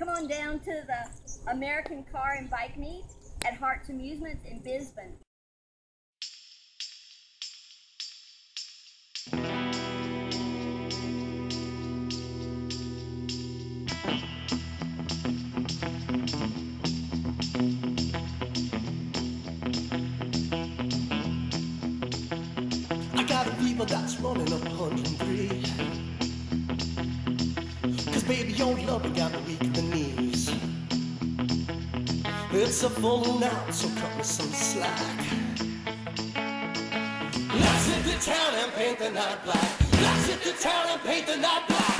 Come on down to the American Car and Bike Meet at Harts Amusements in Bisbee. I got a fever that's running up 103. Cause baby, your love got me weak at the knees. It's a full moon out, so cut me some slack. Let's hit the town and paint the night black. Let's hit the town and paint the night black.